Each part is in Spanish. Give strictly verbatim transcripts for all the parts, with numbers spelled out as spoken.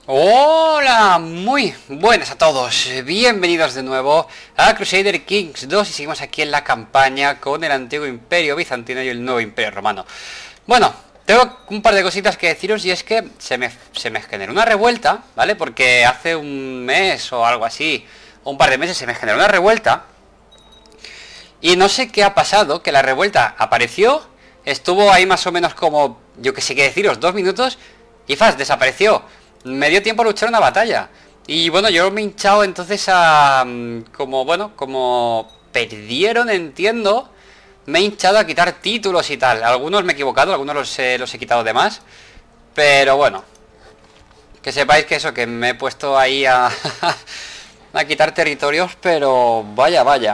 Hola, muy buenas a todos, bienvenidos de nuevo a Crusader Kings dos y seguimos aquí en la campaña con el antiguo imperio bizantino y el nuevo imperio romano. Bueno, tengo un par de cositas que deciros y es que se me, se me generó una revuelta, ¿vale? Porque hace un mes o algo así, o un par de meses se me generó una revuelta y no sé qué ha pasado, que la revuelta apareció, estuvo ahí más o menos como, yo que sé qué deciros, dos minutos y ¡fas! Desapareció. Me dio tiempo a luchar una batalla. Y bueno, yo me he hinchado entonces a... Como, bueno, como perdieron, entiendo, me he hinchado a quitar títulos y tal. Algunos me he equivocado, algunos los, eh, los he quitado de más. Pero bueno, que sepáis que eso, que me he puesto ahí a... a quitar territorios, pero vaya, vaya.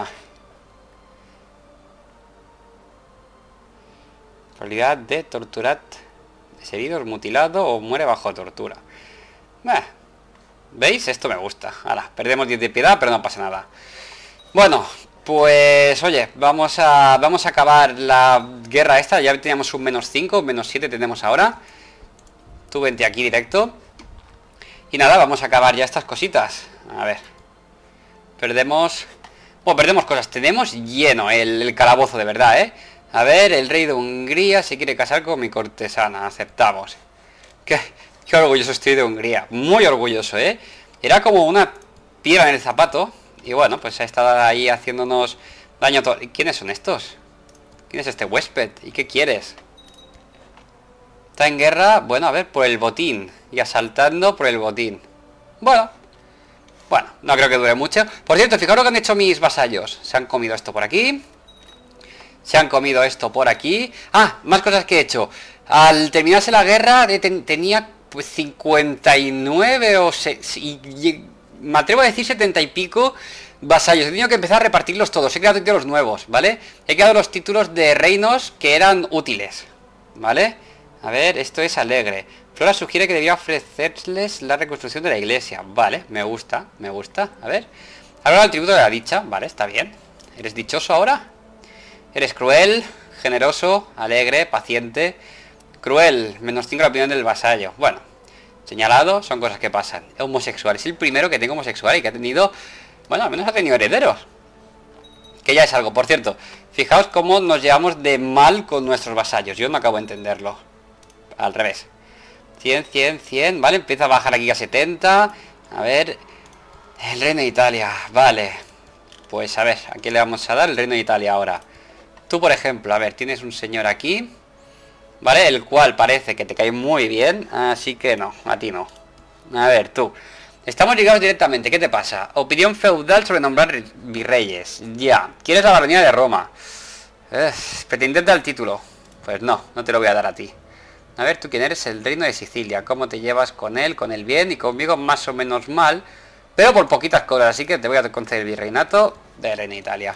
Probabilidad de torturar, es herido, mutilado o muere bajo tortura. Eh, ¿Veis? Esto me gusta. Ahora, perdemos diez de piedad, pero no pasa nada. Bueno, pues oye, vamos a vamos a acabar la guerra esta. Ya teníamos un menos cinco, menos siete tenemos ahora. Tú vente aquí directo. Y nada, vamos a acabar ya estas cositas. A ver. Perdemos... Bueno, perdemos cosas. Tenemos lleno el, el calabozo de verdad, ¿eh? A ver, el rey de Hungría se quiere casar con mi cortesana. Aceptamos. ¿Qué? Qué orgulloso estoy de Hungría, muy orgulloso, ¿eh? Era como una piedra en el zapato. Y bueno, pues ha estado ahí haciéndonos daño todo. ¿Quiénes son estos? ¿Quién es este huésped? ¿Y qué quieres? Está en guerra, bueno, a ver, por el botín. Y asaltando por el botín. Bueno, bueno, no creo que dure mucho. Por cierto, fijaros lo que han hecho mis vasallos. Se han comido esto por aquí. Se han comido esto por aquí. Ah, más cosas que he hecho. Al terminarse la guerra ten tenía... pues cincuenta y nueve o seis, y, y, me atrevo a decir setenta y pico vasallos. He tenido que empezar a repartirlos todos. He creado títulos nuevos, ¿vale? He creado los títulos de reinos que eran útiles, ¿vale? A ver, esto es alegre. Flora sugiere que debería ofrecerles la reconstrucción de la iglesia. Vale, me gusta, me gusta. A ver, ahora el tributo de la dicha. Vale, está bien. ¿Eres dichoso ahora? Eres cruel, generoso, alegre, paciente. Cruel, menos cinco la opinión del vasallo. Bueno, señalado, son cosas que pasan. Homosexual, es el primero que tengo homosexual y que ha tenido, bueno, al menos ha tenido herederos, que ya es algo. Por cierto, fijaos cómo nos llevamos de mal con nuestros vasallos. Yo no acabo de entenderlo. Al revés. Cien, cien, cien, vale, empieza a bajar aquí a setenta. A ver, el reino de Italia, vale. Pues a ver, ¿a quién le vamos a dar el reino de Italia ahora? Tú, por ejemplo, a ver, tienes un señor aquí, ¿vale? El cual parece que te cae muy bien. Así que no, a ti no. A ver, tú. Estamos ligados directamente, ¿qué te pasa? Opinión feudal sobre nombrar virreyes. Ya, ¿quieres la baronía de Roma? Eh, ¿Pretendiente al título? Pues no, no te lo voy a dar a ti. A ver, ¿tú quién eres? El reino de Sicilia. ¿Cómo te llevas con él, con el bien? Y conmigo más o menos mal, pero por poquitas cosas. Así que te voy a conceder el virreinato de Reina de Italia.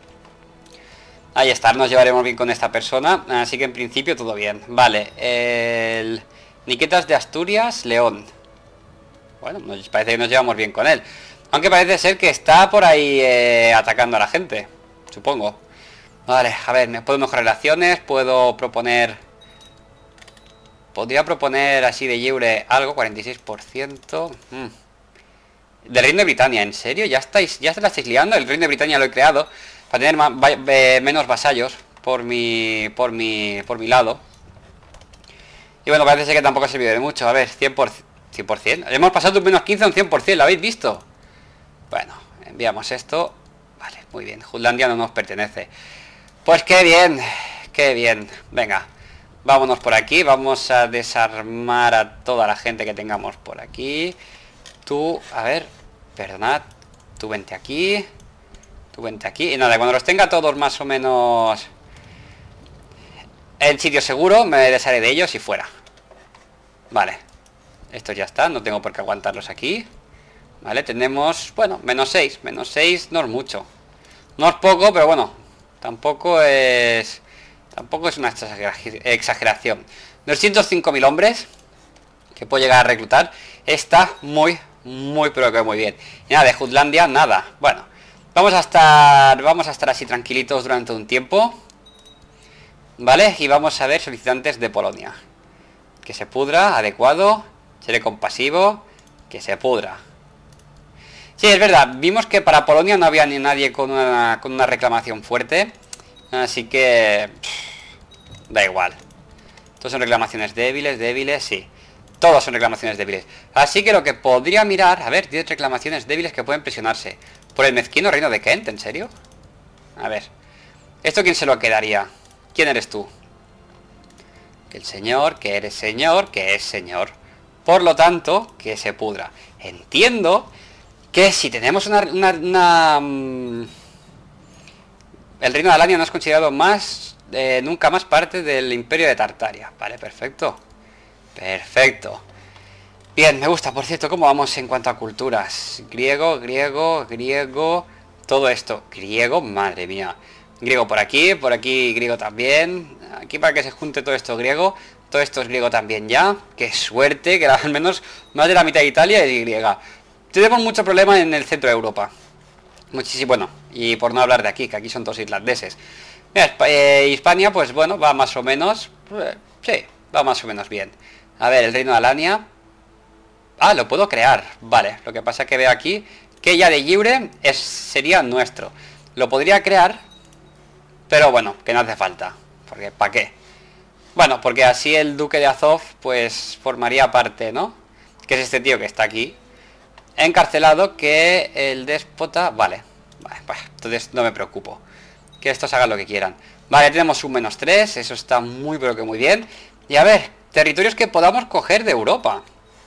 Ahí está, nos llevaremos bien con esta persona. Así que en principio todo bien. Vale, el... Niquetas de Asturias, León. Bueno, nos parece que nos llevamos bien con él. Aunque parece ser que está por ahí eh, atacando a la gente, supongo. Vale, a ver, me puedo mejorar relaciones. Puedo proponer... Podría proponer así de lliure algo, cuarenta y seis por ciento. mm. Del Reino de Britania, ¿en serio? ¿Ya estáis, ya se la estáis liando? El Reino de Britania lo he creado para tener más, eh, menos vasallos por mi, por mi, por mi lado. Y bueno, parece ser que tampoco ha servido de mucho. A ver, cien por ciento, cien por ciento. Hemos pasado de un menos quince a un cien por ciento, ¿lo habéis visto? Bueno, enviamos esto. Vale, muy bien. Jutlandia no nos pertenece. Pues qué bien, qué bien. Venga, vámonos por aquí. Vamos a desarmar a toda la gente que tengamos por aquí. Tú, a ver, perdonad. Tú vente aquí. Tú vente aquí. Y nada, cuando los tenga todos más o menos en sitio seguro, me desharé de ellos y fuera. Vale. Estos ya están, no tengo por qué aguantarlos aquí. Vale, tenemos, bueno, menos seis. Menos seis no es mucho. No es poco, pero bueno, tampoco es... Tampoco es una exageración. doscientos cinco mil hombres que puedo llegar a reclutar. Está muy, muy, pero que muy bien. Y nada, de Jutlandia, nada. Bueno, vamos a estar Vamos a estar así tranquilitos durante un tiempo, ¿vale? Y vamos a ver solicitantes de Polonia. Que se pudra, adecuado. Seré compasivo. Que se pudra. Sí, es verdad, vimos que para Polonia no había ni nadie con una, con una reclamación fuerte. Así que... pff, da igual. Todos son reclamaciones débiles, débiles, sí. Todos son reclamaciones débiles. Así que lo que podría mirar... A ver, diez reclamaciones débiles que pueden presionarse. Por el mezquino reino de Kent, ¿en serio? A ver. ¿Esto quién se lo quedaría? ¿Quién eres tú? Que el señor, que eres señor, que es señor. Por lo tanto, que se pudra. Entiendo que si tenemos una... una, una um, el reino de Alania no es considerado más... Eh, nunca más parte del imperio de Tartaria. Vale, perfecto. Perfecto. Bien, me gusta, por cierto, cómo vamos en cuanto a culturas. Griego, griego, griego... Todo esto. Griego, madre mía. Griego por aquí, por aquí griego también. Aquí para que se junte todo esto griego. Todo esto es griego también ya. Qué suerte, que al menos más de la mitad de Italia es griega. Tenemos mucho problema en el centro de Europa. Muchísimo, bueno, y por no hablar de aquí, que aquí son todos irlandeses. Mira, eh, Hispania, pues bueno, va más o menos... Eh, sí, va más o menos bien. A ver, el reino de Alania... Ah, lo puedo crear. Vale, lo que pasa es que veo aquí que ya de libre es, sería nuestro. Lo podría crear, pero bueno, que no hace falta. Porque, ¿para qué? Bueno, porque así el duque de Azov, pues, formaría parte, ¿no? Que es este tío que está aquí. Encarcelado, que el déspota... Vale, vale, vale, entonces no me preocupo. Que estos hagan lo que quieran. Vale, tenemos un menos tres, eso está muy pero que muy bien. Y a ver, territorios que podamos coger de Europa.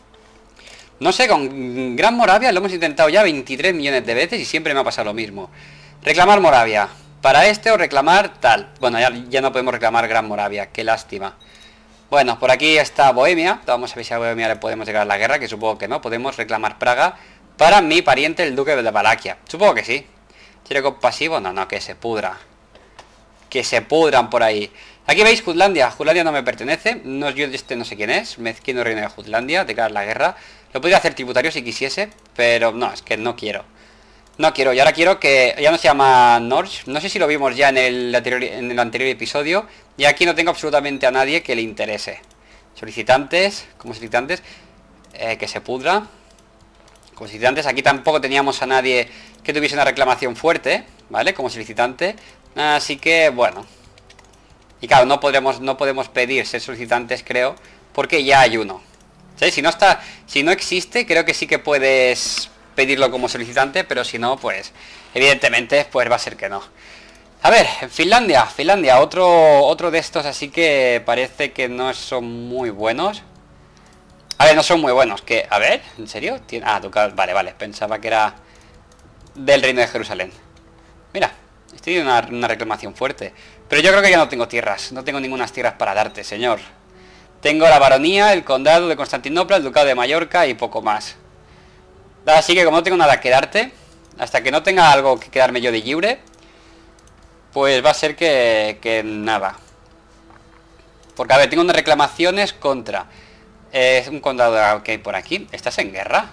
No sé, con Gran Moravia lo hemos intentado ya veintitrés millones de veces y siempre me ha pasado lo mismo. Reclamar Moravia. Para este o reclamar tal. Bueno, ya, ya no podemos reclamar Gran Moravia, qué lástima. Bueno, por aquí está Bohemia. Vamos a ver si a Bohemia le podemos llegar a la guerra, que supongo que no. Podemos reclamar Praga para mi pariente, el duque de Valaquia. Supongo que sí. ¿Quiere compasivo? No, no, que se pudra. Que se pudran por ahí. Aquí veis Jutlandia. Jutlandia no me pertenece. No, yo este no sé quién es. Mezquino reino de Jutlandia. Declarar la guerra. Lo podría hacer tributario si quisiese, pero no, es que no quiero. No quiero, y ahora quiero que... Ya no se llama Norge, no sé si lo vimos ya en el anterior, en el anterior episodio. Y aquí no tengo absolutamente a nadie que le interese. Solicitantes, como solicitantes, eh, que se pudra. Como solicitantes, aquí tampoco teníamos a nadie que tuviese una reclamación fuerte, ¿vale? Como solicitante. Así que, bueno. Y claro, no podemos, no podemos pedir ser solicitantes, creo, porque ya hay uno. ¿Sí? Si no está, si no existe, creo que sí que puedes pedirlo como solicitante, pero si no, pues evidentemente pues va a ser que no. A ver, Finlandia, Finlandia, otro otro de estos, así que parece que no son muy buenos. A ver, no son muy buenos, que, a ver, ¿en serio? ¿Tiene? Ah, ducado, vale, vale, pensaba que era del reino de Jerusalén. Mira, estoy en una, una reclamación fuerte. Pero yo creo que ya no tengo tierras, no tengo ninguna tierras para darte, señor. Tengo la baronía, el condado de Constantinopla, el ducado de Mallorca y poco más. Así que como no tengo nada que darte, hasta que no tenga algo que quedarme yo de libre, pues va a ser que, que nada. Porque a ver, tengo unas reclamaciones contra eh, un condado que hay por aquí. ¿Estás en guerra?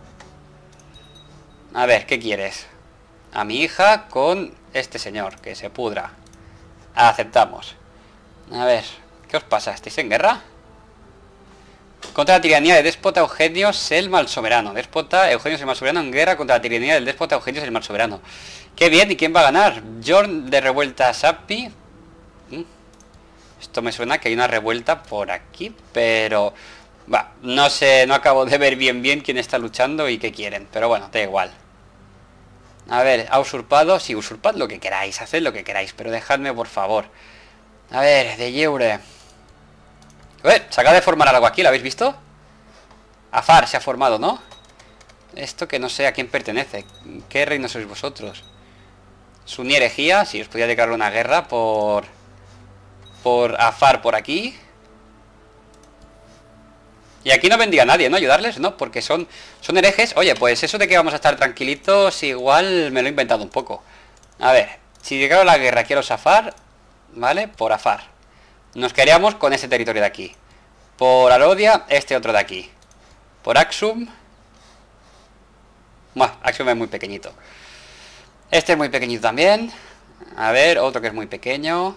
A ver, ¿qué quieres? A mi hija con este señor, que se pudra. Aceptamos. A ver, ¿qué os pasa? ¿Estáis en guerra? Contra la tiranía de déspota Eugenio el Malsoberano. Déspota Eugenio el Malsoberano en guerra contra la tiranía del déspota Eugenio el Malsoberano. ¡Qué bien! ¿Y quién va a ganar? Jorn de revuelta Sappi. ¿Mm? Esto me suena que hay una revuelta por aquí, pero... Va, no sé, no acabo de ver bien bien quién está luchando y qué quieren. Pero bueno, da igual. A ver, ha usurpado. Sí, usurpad lo que queráis, haced lo que queráis, pero dejadme por favor. A ver, de Yeure. Eh, se acaba de formar algo aquí, ¿lo habéis visto? Afar se ha formado, ¿no? Esto que no sé a quién pertenece. ¿Qué reino sois vosotros? Suní herejía, sí, os podía declarar una guerra por... Por Afar por aquí. Y aquí no vendría nadie, ¿no? Ayudarles, ¿no? Porque son, son herejes. Oye, pues eso de que vamos a estar tranquilitos, igual me lo he inventado un poco. A ver, si declaro la guerra quiero Afar, ¿vale? Por Afar. Nos quedaríamos con ese territorio de aquí. Por Arodia, este otro de aquí. Por Axum. Bueno, Axum es muy pequeñito. Este es muy pequeñito también. A ver, otro que es muy pequeño.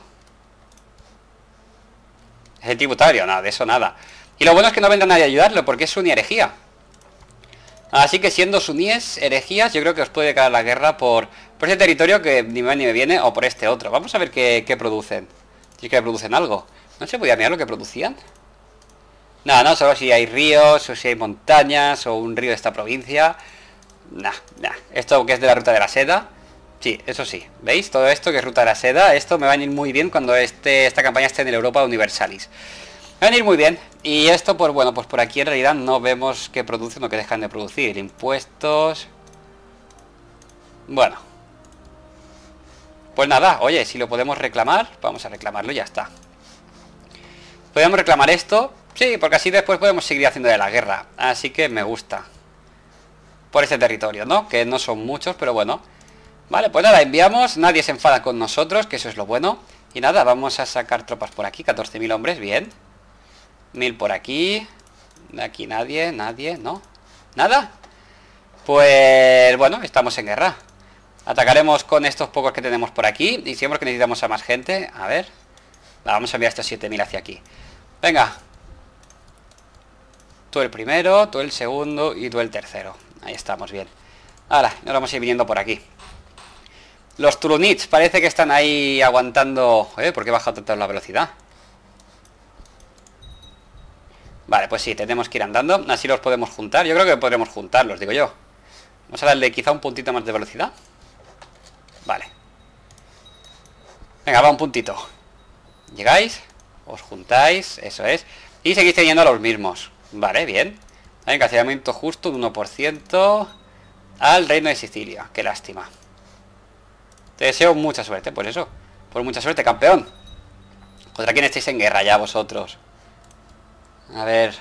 Es el tributario, nada, de eso nada. Y lo bueno es que no vendrá nadie a ayudarlo, porque es una herejía. Así que siendo suníes, herejías, yo creo que os puede caer la guerra por, por ese territorio que ni me va ni me viene, o por este otro. Vamos a ver qué, qué producen. Si es que producen algo. ¿No se podía mirar lo que producían? No, no, solo si hay ríos, o si hay montañas, o un río de esta provincia. Nah, nah. Esto que es de la ruta de la seda. Sí, eso sí. ¿Veis? Todo esto que es ruta de la seda, esto me va a ir muy bien cuando este, esta campaña esté en el Europa Universalis. Me va a ir muy bien. Y esto, pues bueno, pues por aquí en realidad no vemos que producen o que dejan de producir. Impuestos. Bueno. Pues nada, oye, si lo podemos reclamar, vamos a reclamarlo y ya está. ¿Podemos reclamar esto? Sí, porque así después podemos seguir haciendo de la guerra. Así que me gusta. Por ese territorio, ¿no? Que no son muchos, pero bueno. Vale, pues nada, enviamos. Nadie se enfada con nosotros, que eso es lo bueno. Y nada, vamos a sacar tropas por aquí. catorce mil hombres, bien. Mil por aquí. De aquí nadie, nadie, ¿no? ¿Nada? Pues bueno, estamos en guerra. Atacaremos con estos pocos que tenemos por aquí. Y siempre que necesitamos a más gente. A ver. Vamos a enviar estos siete mil hacia aquí. Venga. Tú el primero, tú el segundo y tú el tercero. Ahí estamos, bien. Ahora, nos vamos a ir viniendo por aquí. Los Turunits parece que están ahí aguantando. ¿Eh? ¿Por qué baja tanto la velocidad? Vale, pues sí, tenemos que ir andando. Así los podemos juntar. Yo creo que podremos juntarlos, digo yo. Vamos a darle quizá un puntito más de velocidad. Vale. Venga, va un puntito. Llegáis, os juntáis, eso es. Y seguís teniendo a los mismos. Vale, bien. Hay encarcelamiento justo de uno por ciento al reino de Sicilia. Qué lástima. Te deseo mucha suerte, por eso. Por mucha suerte, campeón. ¿Contra quién estáis en guerra ya vosotros? A ver.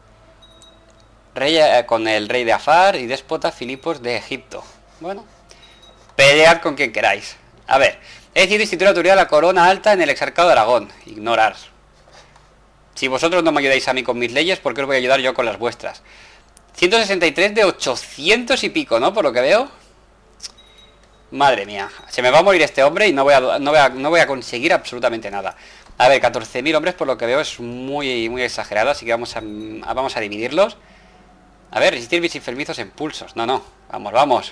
Rey eh, con el rey de Afar y déspota Filipos de Egipto. Bueno. Pelead con quien queráis. A ver. He decidido instituir la autoridad de la corona alta en el exarcado de Aragón. Ignorar. Si vosotros no me ayudáis a mí con mis leyes, ¿por qué os voy a ayudar yo con las vuestras? ciento sesenta y tres de ochocientos y pico, ¿no? Por lo que veo. Madre mía. Se me va a morir este hombre y no voy a, no voy a, no voy a conseguir absolutamente nada. A ver, catorce mil hombres por lo que veo es muy, muy exagerado. Así que vamos a, vamos a dividirlos. A ver, resistir mis enfermizos en pulsos. No, no. Vamos, vamos.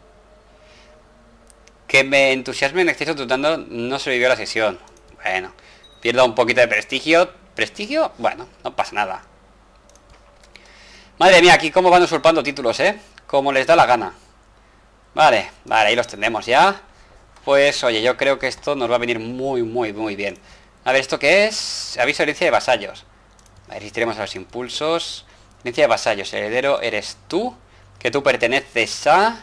Que me entusiasme en exceso tratando no sobrevivió a la sesión. Bueno, pierdo un poquito de prestigio. ¿Prestigio? Bueno, no pasa nada. Madre mía, aquí cómo van usurpando títulos, ¿eh? Como les da la gana. Vale, vale, ahí los tenemos ya. Pues, oye, yo creo que esto nos va a venir muy, muy, muy bien. A ver, ¿esto qué es? Aviso de herencia de vasallos. Resistiremos a los impulsos. Herencia de vasallos, el heredero eres tú. Que tú perteneces a...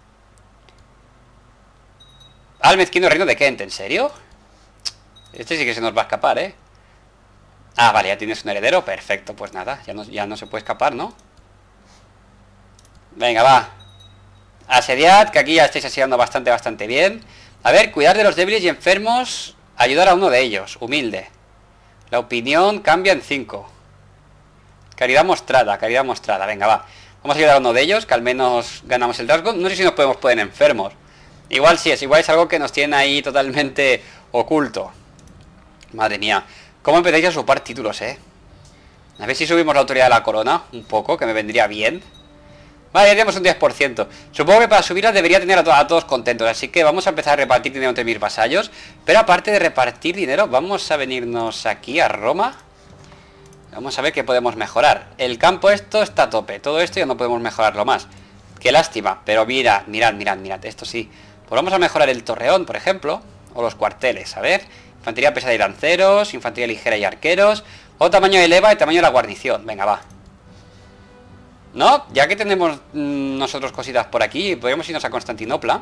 Al mezquino reino de Kent, ¿en serio? Este sí que se nos va a escapar, ¿eh? Ah, vale, ya tienes un heredero. Perfecto, pues nada, ya no, ya no se puede escapar, ¿no? Venga, va. Asediad, que aquí ya estáis asediando bastante, bastante bien. A ver, cuidar de los débiles y enfermos. Ayudar a uno de ellos, humilde. La opinión cambia en cinco. Caridad mostrada, caridad mostrada. Venga, va. Vamos a ayudar a uno de ellos, que al menos ganamos el rasgo. No sé si nos podemos poner enfermos. Igual sí es, igual es algo que nos tiene ahí totalmente oculto. Madre mía. ¿Cómo empezáis a usurpar títulos, eh? A ver si subimos la autoridad de la corona un poco, que me vendría bien. Vale, ya tenemos un diez por ciento. Supongo que para subirla debería tener a, to a todos contentos. Así que vamos a empezar a repartir dinero entre mis vasallos. Pero aparte de repartir dinero, vamos a venirnos aquí a Roma. Vamos a ver qué podemos mejorar. El campo esto está a tope. Todo esto ya no podemos mejorarlo más. Qué lástima. Pero mirad, mirad, mirad, mirad. Esto sí. Pues vamos a mejorar el torreón, por ejemplo. O los cuarteles, a ver. Infantería pesada y lanceros. Infantería ligera y arqueros. O tamaño de leva y tamaño de la guarnición. Venga, va. No, ya que tenemos mmm, nosotros cositas por aquí, podríamos irnos a Constantinopla.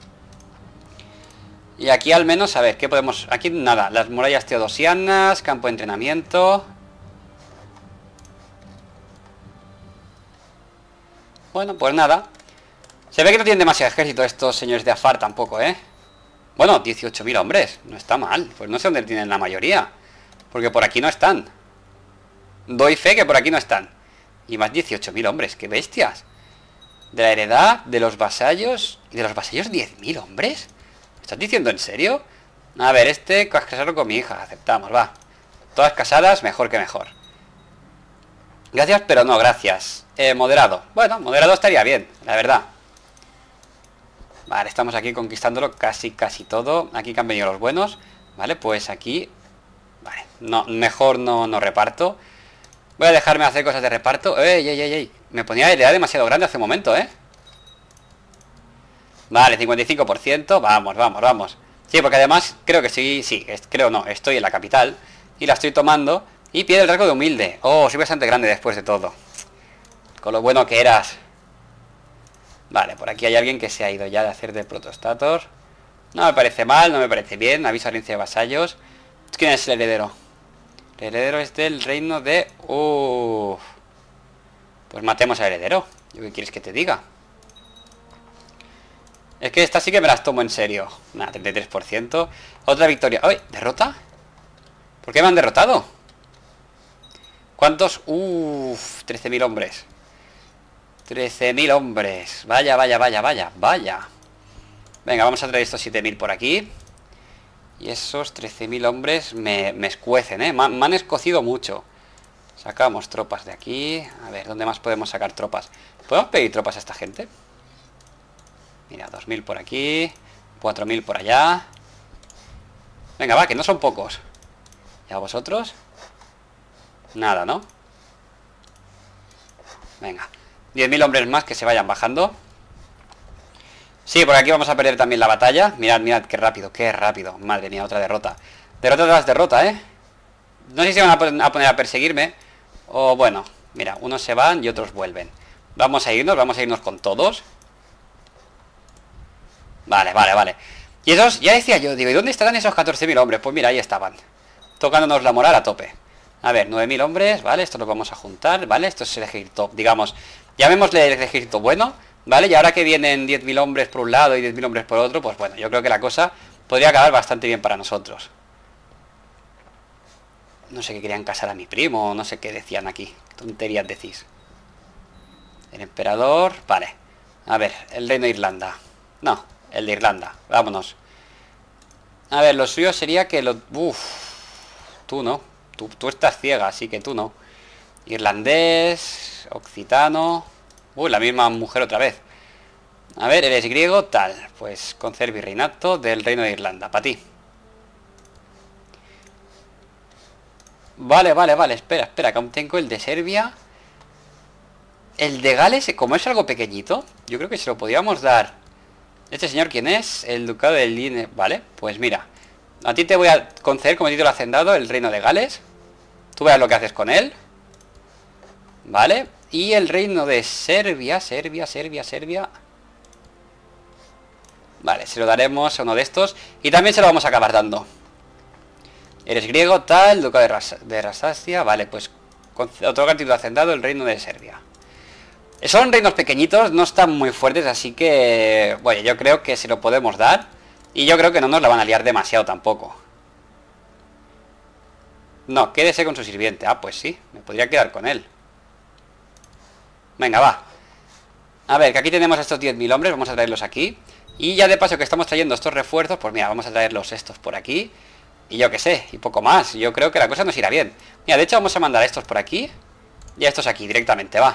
Y aquí al menos, a ver, ¿qué podemos...? Aquí nada, las murallas teodosianas, campo de entrenamiento. Bueno, pues nada. Se ve que no tienen demasiado ejército estos señores de Afar tampoco, ¿eh? Bueno, dieciocho mil hombres, no está mal. Pues no sé dónde tienen la mayoría, porque por aquí no están. Doy fe que por aquí no están. Y más dieciocho mil hombres, qué bestias. De la heredad, de los vasallos. ¿Y de los vasallos diez mil hombres? ¿Me estás diciendo en serio? A ver, este casarlo con mi hija, aceptamos, va. Todas casadas, mejor que mejor. Gracias, pero no, gracias. Eh, moderado. Bueno, moderado estaría bien, la verdad. Vale, estamos aquí conquistándolo casi, casi todo. Aquí que han venido los buenos. Vale, pues aquí... Vale, no, mejor no, no reparto. Voy a dejarme hacer cosas de reparto. ¡Ey, ey, ey, ey! Me ponía la idea demasiado grande hace un momento, ¿eh? Vale, cincuenta y cinco por ciento. Vamos, vamos, vamos. Sí, porque además creo que sí, sí, es, creo no, estoy en la capital y la estoy tomando. Y pierde el rasgo de humilde. Oh, soy bastante grande después de todo. Con lo bueno que eras. Vale, por aquí hay alguien que se ha ido ya de hacer de protostator. No me parece mal, no me parece bien. Aviso a herencia de vasallos. ¿Quién es el heredero? El heredero es del reino de... Uff. Pues matemos al heredero. ¿Yo qué quieres que te diga? Es que estas sí que me las tomo en serio. Nada, treinta y tres por ciento. Otra victoria. ¡Ay! ¿Derrota? ¿Por qué me han derrotado? ¿Cuántos? Uff, trece mil hombres. trece mil hombres. Vaya, vaya, vaya, vaya, vaya. Venga, vamos a traer estos siete mil por aquí. Y esos trece mil hombres me, me escuecen, ¿eh? Me, me han escocido mucho. Sacamos tropas de aquí. A ver, ¿dónde más podemos sacar tropas? ¿Podemos pedir tropas a esta gente? Mira, dos mil por aquí. cuatro mil por allá. Venga, va, que no son pocos. ¿Y a vosotros? Nada, ¿no? Venga, diez mil hombres más que se vayan bajando. Sí, por aquí vamos a perder también la batalla. Mirad, mirad, qué rápido, qué rápido. Madre mía, otra derrota. Derrota tras derrota, ¿eh? No sé si van a poner a perseguirme o bueno, mira, unos se van y otros vuelven. Vamos a irnos, vamos a irnos con todos. Vale, vale, vale. Y esos, ya decía yo, digo, ¿y dónde estarán esos catorce mil hombres? Pues mira, ahí estaban, tocándonos la moral a tope. A ver, nueve mil hombres, vale, esto lo vamos a juntar, vale, esto es el ejército, digamos, llamémosle el ejército bueno, vale, y ahora que vienen diez mil hombres por un lado y diez mil hombres por otro, pues bueno, yo creo que la cosa podría acabar bastante bien para nosotros. No sé qué querían casar a mi primo, no sé qué decían aquí, tonterías decís. El emperador, vale. A ver, el reino de Irlanda. No, el de Irlanda, vámonos. A ver, lo suyo sería que lo... Uf, tú no. Tú, tú estás ciega, así que tú no. Irlandés, occitano. Uy, la misma mujer otra vez. A ver, eres griego, tal. Pues conceder virreinato del reino de Irlanda, para ti. Vale, vale, vale, espera, espera, que aún tengo el de Serbia. El de Gales, como es algo pequeñito, yo creo que se lo podíamos dar. ¿Este señor quién es? El ducado del Line. Vale, pues mira, a ti te voy a conceder como título hacendado el reino de Gales. Tú verás lo que haces con él. Vale, y el reino de Serbia, Serbia, Serbia, Serbia. Vale, se lo daremos a uno de estos. Y también se lo vamos a acabar dando. Eres griego, tal, ducado de, Ras de Rasacia. Vale, pues otorga título hacendado el reino de Serbia. Son reinos pequeñitos, no están muy fuertes, así que... Bueno, yo creo que se lo podemos dar. Y yo creo que no nos la van a liar demasiado tampoco. No, quédese con su sirviente. Ah, pues sí, me podría quedar con él. Venga, va. A ver, que aquí tenemos estos diez mil hombres, vamos a traerlos aquí. Y ya de paso que estamos trayendo estos refuerzos, pues mira, vamos a traerlos estos por aquí. Y yo qué sé, y poco más. Yo creo que la cosa nos irá bien. Mira, de hecho vamos a mandar a estos por aquí y a estos aquí directamente, va.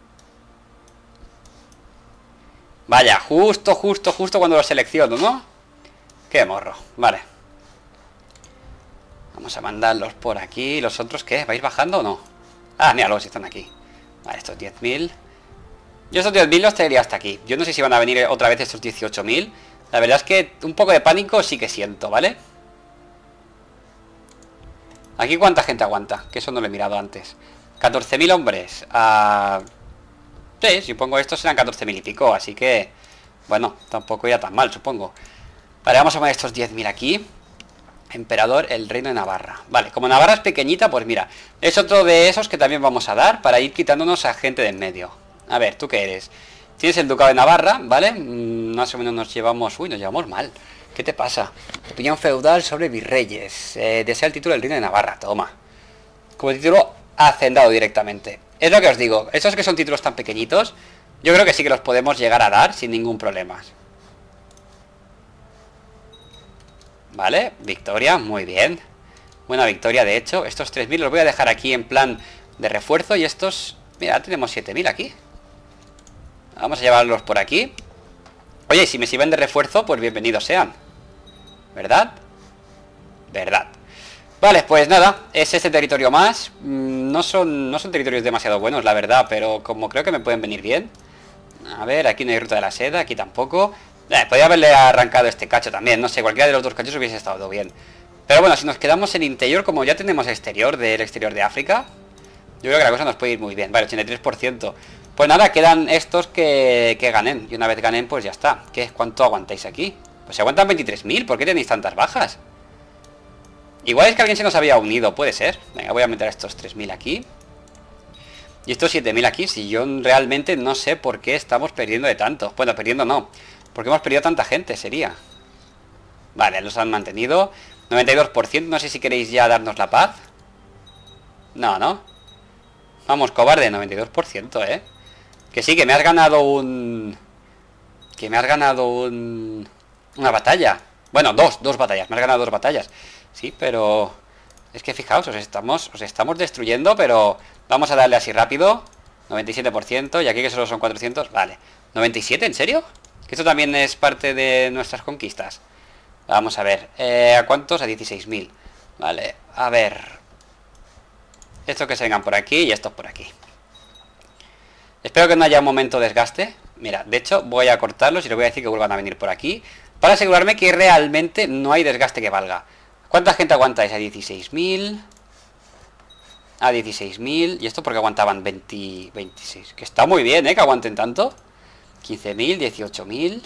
Vaya, justo, justo, justo cuando los selecciono, ¿no? Qué morro, vale. Vamos a mandarlos por aquí. ¿Los otros qué? ¿Vais bajando o no? Ah, mira, los están aquí. Vale, estos diez mil. Yo estos diez mil los traería hasta aquí. Yo no sé si van a venir otra vez estos dieciocho mil. La verdad es que un poco de pánico sí que siento, ¿vale? Aquí cuánta gente aguanta, que eso no lo he mirado antes. catorce mil hombres. Ah, sí, si pongo estos serán catorce mil y pico. Así que, bueno, tampoco ya tan mal, supongo. Vale, vamos a poner estos diez mil aquí. Emperador, el reino de Navarra. Vale, como Navarra es pequeñita, pues mira, es otro de esos que también vamos a dar para ir quitándonos a gente de en medio. A ver, ¿tú qué eres? Tienes el ducado de Navarra, ¿vale? Mm, más o menos nos llevamos... Uy, nos llevamos mal. ¿Qué te pasa? Opinión feudal sobre virreyes. Eh, desea el título del reino de Navarra, toma. Como título hacendado directamente. Es lo que os digo, esos que son títulos tan pequeñitos, yo creo que sí que los podemos llegar a dar sin ningún problema. Vale, victoria, muy bien. Buena victoria, de hecho. Estos tres mil los voy a dejar aquí en plan de refuerzo. Y estos... Mira, tenemos siete mil aquí. Vamos a llevarlos por aquí. Oye, si me sirven de refuerzo, pues bienvenidos sean. ¿Verdad? ¿Verdad? Vale, pues nada, es este territorio más. No son, no son territorios demasiado buenos, la verdad, pero como creo que me pueden venir bien. A ver, aquí no hay ruta de la seda, aquí tampoco. Eh, podría haberle arrancado este cacho también, no sé, cualquiera de los dos cachos hubiese estado bien. Pero bueno, si nos quedamos en interior, como ya tenemos exterior del exterior de África, yo creo que la cosa nos puede ir muy bien. Vale, ochenta y tres por ciento. Pues nada, quedan estos que, que ganen. Y una vez ganen, pues ya está. ¿Qué? ¿Cuánto aguantáis aquí? Pues se aguantan veintitrés mil, ¿por qué tenéis tantas bajas? Igual es que alguien se nos había unido, puede ser. Venga, voy a meter estos tres mil aquí. Y estos siete mil aquí. Si yo realmente no sé por qué estamos perdiendo de tanto. Bueno, perdiendo no. Porque hemos perdido tanta gente, sería. Vale, los han mantenido. noventa y dos por ciento, no sé si queréis ya darnos la paz. No, no. Vamos, cobarde, noventa y dos por ciento, ¿eh? Que sí, que me has ganado un... Que me has ganado un... Una batalla. Bueno, dos, dos batallas. Me has ganado dos batallas. Sí, pero... Es que fijaos, os estamos, os estamos destruyendo, pero... Vamos a darle así rápido. noventa y siete por ciento. Y aquí que solo son cuatrocientos. Vale. ¿noventa y siete? ¿En serio? Que esto también es parte de nuestras conquistas. Vamos a ver. Eh, ¿A cuántos? A dieciséis mil. Vale. A ver. Estos que se vengan por aquí y estos por aquí. Espero que no haya un momento de desgaste. Mira, de hecho voy a cortarlos y les voy a decir que vuelvan a venir por aquí, para asegurarme que realmente no hay desgaste que valga. ¿Cuánta gente aguantáis? A dieciséis mil. A dieciséis mil. ¿Y esto porque aguantaban veinte, veintiséis? Que está muy bien, ¿eh? Que aguanten tanto. quince mil, dieciocho mil.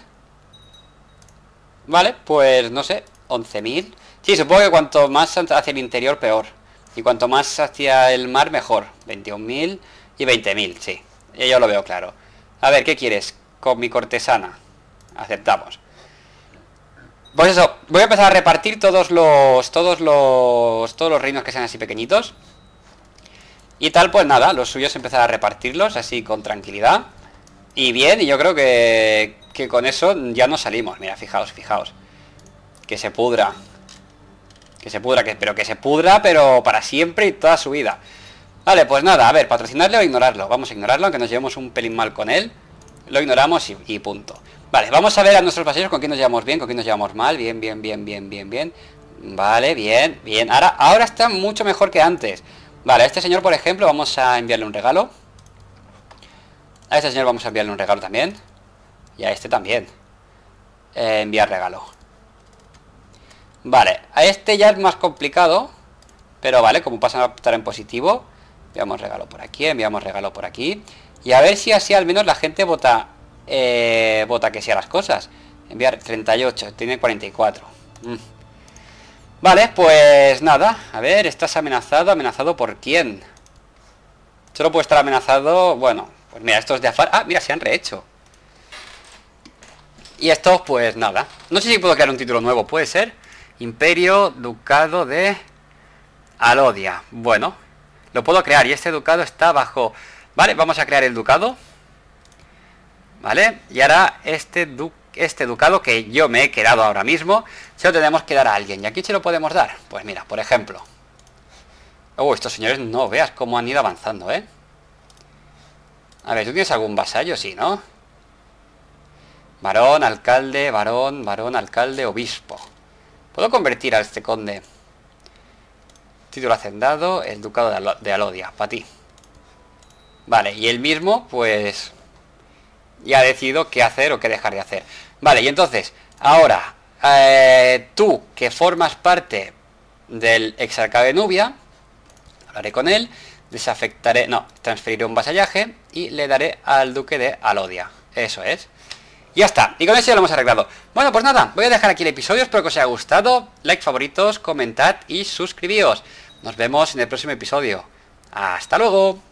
Vale, pues no sé, once mil. Sí, supongo que cuanto más hacia el interior, peor. Y cuanto más hacia el mar, mejor. veintiún mil y veinte mil, sí. Yo lo veo claro. A ver, ¿qué quieres? Con mi cortesana. Aceptamos. Pues eso, voy a empezar a repartir todos los... Todos los... Todos los reinos que sean así pequeñitos. Y tal, pues nada, los suyos empezar a repartirlos así con tranquilidad. Y bien, y yo creo que... Que con eso ya nos salimos. Mira, fijaos, fijaos. Que se pudra. Que se pudra, que, pero que se pudra, pero para siempre y toda su vida. Vale, pues nada, a ver, patrocinarle o ignorarlo. Vamos a ignorarlo, aunque nos llevemos un pelín mal con él. Lo ignoramos y, y punto. Vale, vamos a ver a nuestros paseos con quién nos llevamos bien, con quién nos llevamos mal. Bien, bien, bien, bien, bien, bien. Vale, bien, bien. Ahora, ahora está mucho mejor que antes. Vale, a este señor, por ejemplo, vamos a enviarle un regalo. A este señor vamos a enviarle un regalo también. Y a este también. Eh, enviar regalo. Vale, a este ya es más complicado. Pero vale, como pasa a estar en positivo. Enviamos regalo por aquí, enviamos regalo por aquí. Y a ver si así al menos la gente vota eh, Vota que sí a las cosas. Enviar treinta y ocho, tiene cuarenta y cuatro. mm. Vale, pues nada. A ver, ¿estás amenazado? ¿Amenazado por quién? Solo puede estar amenazado. Bueno, pues mira, estos de Afar. Ah, mira, se han rehecho. Y estos, pues nada. No sé si puedo crear un título nuevo, puede ser. Imperio, Ducado de Alodia. Bueno, lo puedo crear y este ducado está bajo... Vale, vamos a crear el ducado. Vale, y ahora este, du... este ducado que yo me he quedado ahora mismo, se lo tenemos que dar a alguien. ¿Y aquí se lo podemos dar? Pues mira, por ejemplo. Oh, estos señores no veas cómo han ido avanzando, ¿eh? A ver, ¿tú tienes algún vasallo? Sí, ¿no? Varón, alcalde, varón, varón, alcalde, obispo. ¿Puedo convertir a este conde? Título hacendado, el ducado de, Alo de Alodia, para ti. Vale, y él mismo, pues... ya ha decidido qué hacer o qué dejar de hacer. Vale, y entonces, ahora, eh, tú, que formas parte del exarcado de Nubia, hablaré con él, desafectaré... No, transferiré un vasallaje y le daré al duque de Alodia. Eso es. Ya está, y con eso ya lo hemos arreglado. Bueno, pues nada, voy a dejar aquí el episodio. Espero que os haya gustado. Like, favoritos, comentad y suscribíos. Nos vemos en el próximo episodio. ¡Hasta luego!